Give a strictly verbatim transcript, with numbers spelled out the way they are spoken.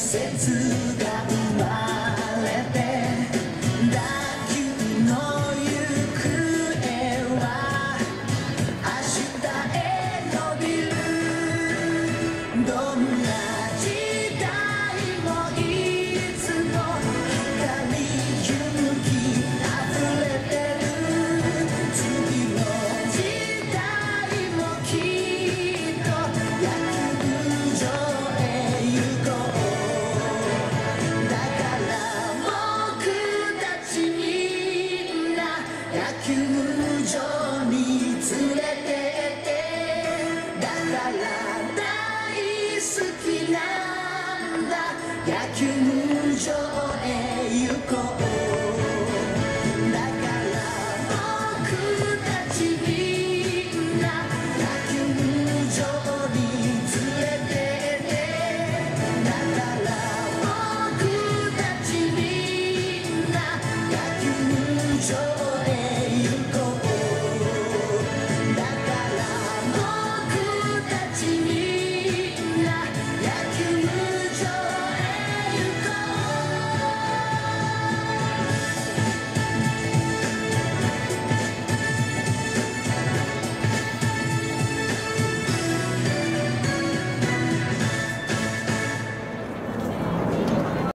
節が生まれて打球の行方は明日へ伸びるどんな時代もいつも光勇気あふれてる次の時代もきっと野球場へ行こうだから僕たちみんな野球場に連れてってだから大好きなんだ野球場